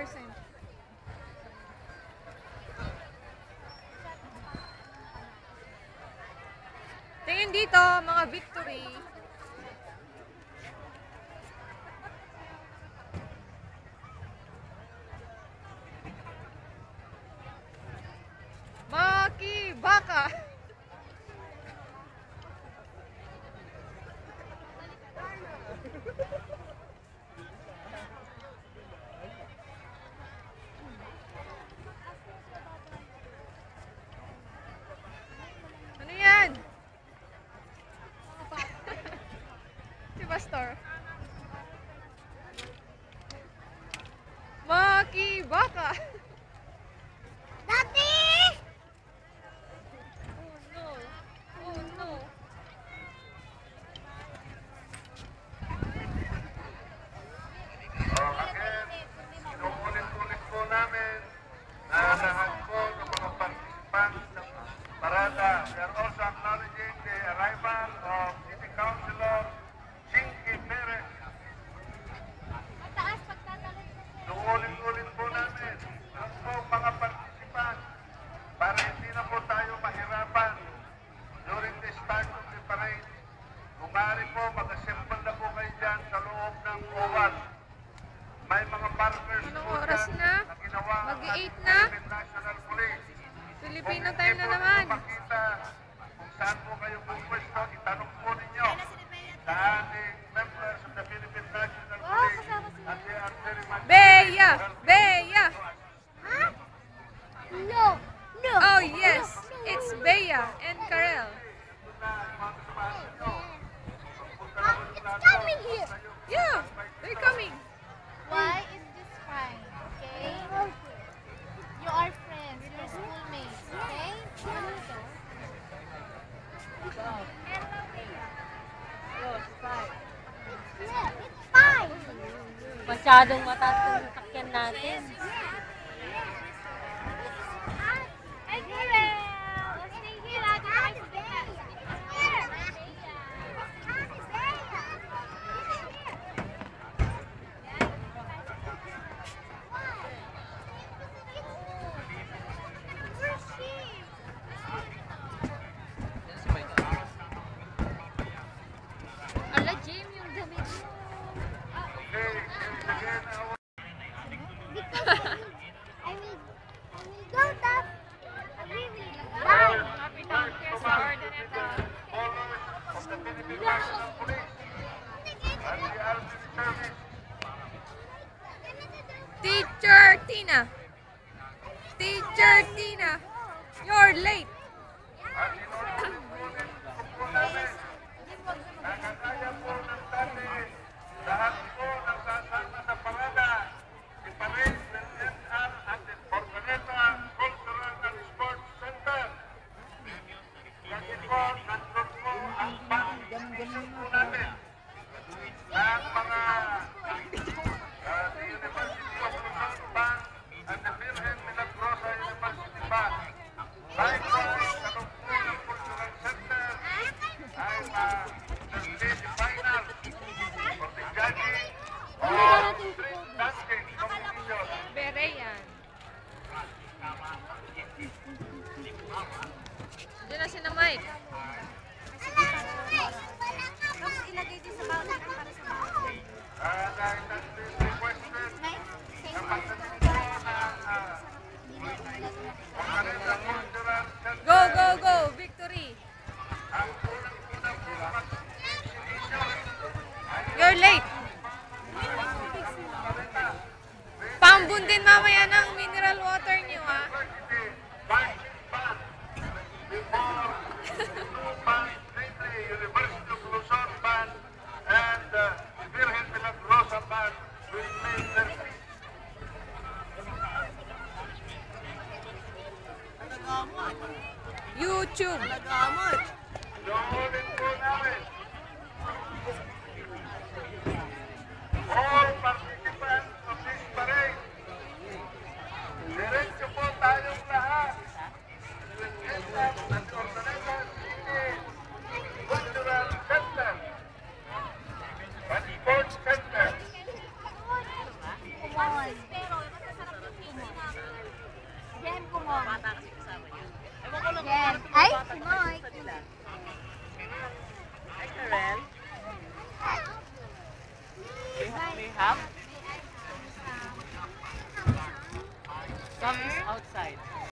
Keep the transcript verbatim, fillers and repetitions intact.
percent. Tingin dito, mga victory. Maki Baka. Ano yan? Si Pastor. Maki Baka. Daddy! Oh no. Oh no. Again, inuulit-ulit po namin na lahat po ng mga participants ng parada. We are also acknowledging the arrival of City Councilor Chinky Perez. Mataas pagtatalas na sir. Inuulit-ulit po namin ang po mga participants para hindi na po tayo mahirapan during the start of the parade. Kung maaari po, mag-assemble na po kayo dyan sa loob ng oval. May mga partners Anong po oras dyan na? na ginawa ang Mag-eight ating na? Philippine National Police. Filipino Kung time hindi na po naman. ninyo makita kung saan po kayo pupwesto, itanong po ninyo Kaya na si Bea. sa ating members of the Philippine National Wow, Police. kasama si And they are very much Bea! Bea! Ha? No. No. Oh yes, it's Bea and Karel. Mom, it's coming here. Yeah, they're coming. Why is this fine? Okay? You are friends. You're schoolmates. Okay? Yeah, it's fine. Masyadong mataas yung sakyan natin. Hey, Karel! Stay here. Ate, guys. Here. Ala, Jim, yung damit mo. Okay, here's again our I will, I will go that. We will followers die. of the Philippine National Police and the Army Service. Teacher Tina. Teacher Tina. You're late. At in order to kunin po namin na kagaya po ng dati, lahat po ng sasama sa parada, si Parade will end up at the Fortaleza Cultural and Sports Center. Kasi po, nandun po ang pang-mission po namin ng mga uh, the University of Luzon Band and the Virgen Milagrosa University Band. Likewise, anong po ng Cultural Center ay ma-display the final for the judging of street dancing competition. Berean. Diyan na si na Mike. Tapos ilagay din sa bawat para sa bawat. Uh, dahil that's been requested na pagdating po ng uh, Fortaleza Cultural Center. Go, go, go. Victory. Ang unang-unang po mag-exhibition ay You're late. Pambun din mamaya ng mineral water niyo, ha? University Marching Band before two bands, namely University of Luzon Band and uh, the Virgen Milagrosa Band will play their piece. YouTube. Inuulit po namin